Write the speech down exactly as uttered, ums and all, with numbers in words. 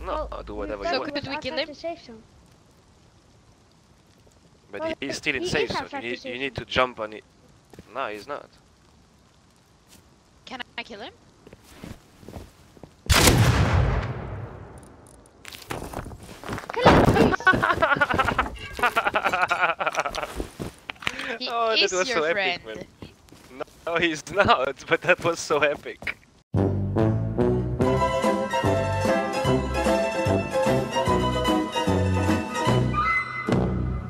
No, well, do whatever so you So want. could we kill him? But well, he's still in he safe is zone. outside You the need, safe you need zone. to jump on it. No, he's not. Can I kill him? Kill him, please! He Oh, that is was your so friend. epic, man. No, he's not, but that was so epic.